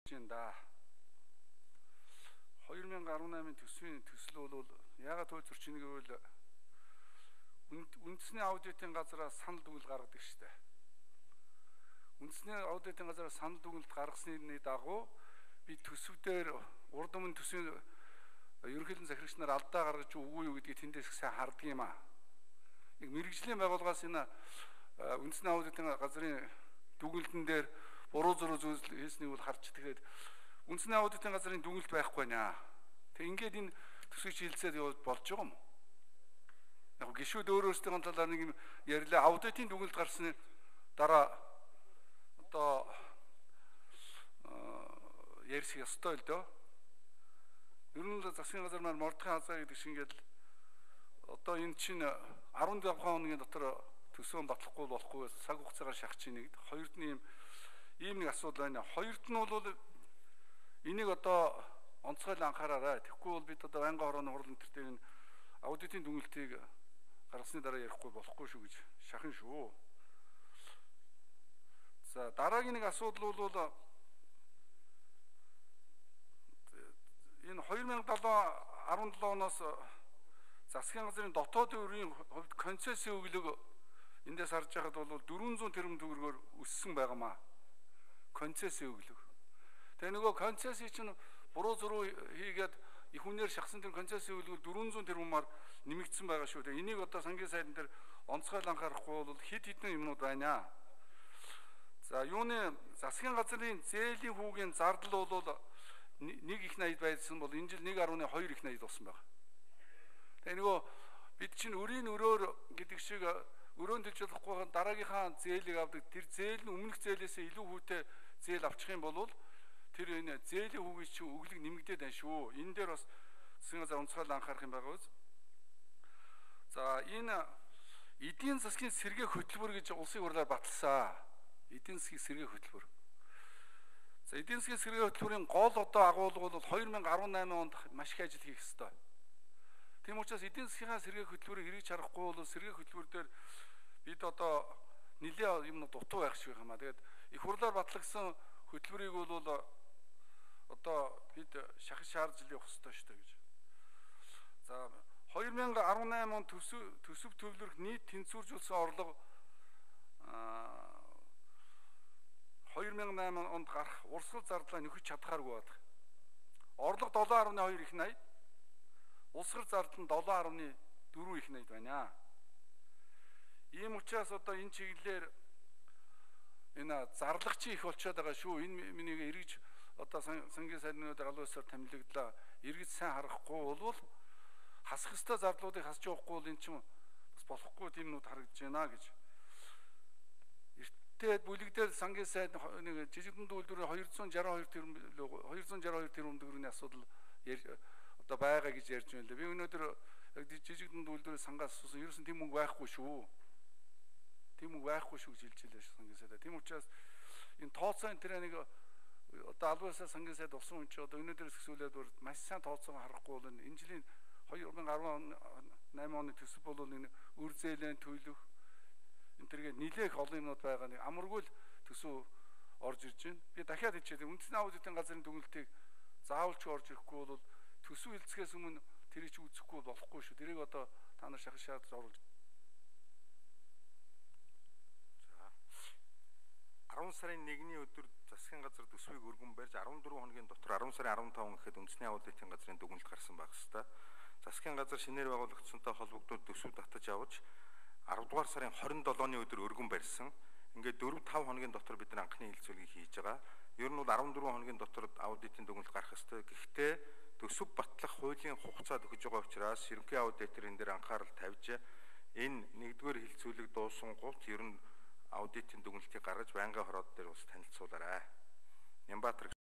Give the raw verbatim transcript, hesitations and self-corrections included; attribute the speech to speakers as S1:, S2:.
S1: байна да. two thousand eighteen төсвийн төсөл бол яагаад төвлөрч ийн гэвэл үндэсний аудитын газраас санал дүгнэлт гаргадаг шүү дээ. Үндэсний аудитын газраас санал дүгнэлт гаргасны дагуу би төсвүүдээр урд өмнө төсвийн ерөнхийлөн захирагч нар алдаа гаргаж үгүй юу гэдгийг тэндээс сайн хардаг юм аа. Нэг мэрэгжлийн байгууллагаас энэ үндэсний аудитын газрын дүгнэлтэн дээр буруу зуруу зүйл хийснийг бол харж тэгээд үндэсний аудитын газрын дүгнэлт байхгүй наа. Тэг ингээд энэ төсвийг хилцээд яваад болж байгаа юм. Яг гişүүд өөр өөрсдийн талаар нэг юм ярьлаа. Аудитын дүгнэлт гарсны дараа одоо ярьсах ёстой л дөө. Ер нь засгийн газар маань мордохын хазаа гэдэг шиг ингээд одоо энэ чинь twelve хоногийн дотор төсөв батлахгүй болохгүй цаг хугацаагаар шахаж ийн гэдэг. Хоёрд нь ийм ийм нэг асуудал байна. Хоёрд нь бол энийг одоо онцгойл анхаараарай. Тэгэхгүй бол бид одоо байнгын хорооны хурал энтертэй энэ аудитын дүгнэлтийг гаргасны дараа ярихгүй болохгүй шүү гэж шахна шүү. За дараагийн нэг асуудал бол энэ two thousand seven оноос засгийн газрын дотоодын өрийн хувьд концессийн өглөг эндээс харж байхад бол four hundred тэрбум төгрөгөөр өссөн байгаамаа. Концессийн өглөг. Тэгээ нөгөө концессийн чинь буруу зуруу хийгээд их үнээр шахсан тэр концессийн өглөг four hundred тэрбумаар нэмэгдсэн байгаа шүү. Тэгээ энийг одоо сангийн сайдн дээр онцгойл анхаарахгүй бол хэд хэдэн юмнууд байна. За юуны засгийн газрын зээлийн хүүгийн зардал бол нэг их найд байсан бол энэ жил one point two их найд болсон байна. Тэгээ нөгөө бид чинь өрийн өрөөр гэдэг шиг өрөөнд төлж болохгүй дараагийнхаа зээлийг авдаг. Тэр зээл нь өмнөх зээлээсээ илүү хүүтэй зээл авчих юм бол тэр энэ зээлийн хүүгийн чинь өглөг нэмэгдээд байна шүү. Энэ дээр бас засгийн газар онцгойл анхаарах юм байгаа үз. За энэ эдийн засгийн сэргээх хөтөлбөр гэж улсын хурлаар баталсан. Эдийн засгийн сэргээх хөтөлбөр. За эдийн засгийн сэргээх хөтөлбөрийн гол одоо агуулга бол two thousand eighteen онд маш их ажил хийх ёстой. Тийм учраас эдийн засгийн сэргээх хөтөлбөрийг хэрэгж харахгүй бол сэргээх хөтөлбөр дээр бид одоо нэлээд юм дутуу байх шиг байна. Тэгээд их хурлаар батлагдсан хөтөлбөрийг бол одоо бид шахаж шаарж явах ёстой шүү дээ гэж. За two thousand eighteen он төсөв төсөв төвлөрөх нийт тэнцвэржүүлсэн орлого two thousand eight онд гарах урсгал зардлаа нөхөж чадхааргүй байдаг. Орлого seven point two их найд, урсгал зардал нь seven point four их найд байна. Ийм учраас одоо энэ чиглэлээр энэ зарлагчийн их болчиход байгаа шүү. Энэ миний эргэж одоо сангийн сайднууд галуусаар томилогдлоо. Эргэж сайн харахгүй бол хасах ёстой зардлуудыг хасж явахгүй бол эн чинь бас болохгүй тиймнүүд харагдаж байна гэж. Тэгээд бүлэгдэл сангийн сайд нэг жижигдэн үйлдвэрийн two hundred sixty-two тэрбум two hundred sixty-two тэрбум төгрөгийн асуудал одоо байгаа гэж ярьж байна лээ. Би өнөөдөр жижигдэн үйлдвэрийн сангаас асуусан ерөөсөн тийм мөнгө байхгүй шүү. Тийм мөнгө байхгүй шүү гэж хэлж байлаа сангийн сайд. Тийм учраас энэ тооцоо энэ тэр нэг одоо албаасаа сангийн сайд болсон хүн чи одоо өнөөдрөөс эхлүүлээд маш сайн тооцоог харахгүй бол энэ жилийн two thousand eighteen оны төсөв бол нэг үр зээлэн төлөх энэ төргээ нилээх олон юмнууд байгаа нэг амаргүй л төсөв орж ирж байна. Би дахиад хэлчихээ үндэсний аудитын газрын дүгнэлтийг заавалч орж ирэхгүй бол төсөв хилцгээс өмнө тэрийг ч үүсэхгүй болохгүй шүү. Тэрийг одоо та нар шахаж шаардж оруулж.
S2: За ten сарын нэгний өдөр засгийн газар төсвийг өргөн барьж fourteen хоногийн дотор ten сарын fifteen гэхэд үндэсний аудитын газрын дүгнэлт гарсан байх хэвээр. Засгийн газар шинээр байгуулагдсантай холбогдоод төсөв татаж авч ten дугаар сарын twenty-seven-ны өдөр өргөн барьсан. Ингээд four five хоногийн дотор бид нар анхны хилцүүлгийг хийж байгаа. Ер нь бол fourteen хоногийн дотор аудитын дүгнэлт гарах ёстой. Гэхдээ төсөв батлах хуулийн хугацаа төгсөж байгаа учраас ерөнхий аудитор энэ дээр анхаарал тавьж энэ нэгдүгээр хилцүүлэг дууссан гол ер нь аудитын дүгнэлтийг гаргаж байнгын хороод дээр бас танилцуулаарай. Нямбатар